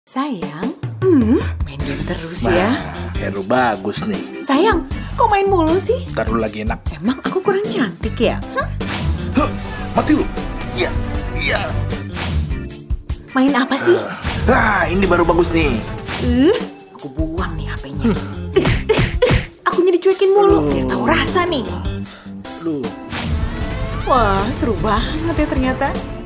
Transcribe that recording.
Sayang, main game terus Nah, ya. Heru bagus nih. Sayang, kok main mulu sih? Ntar lu lagi enak. Emang aku kurang cantik ya? Huh, mati lu. Iya, iya. Main apa sih? Ini baru bagus nih. Aku buang nih HP-nya. Akunya dicuekin mulu, biar tahu rasa nih. Lu. Wah, seru banget ya ternyata.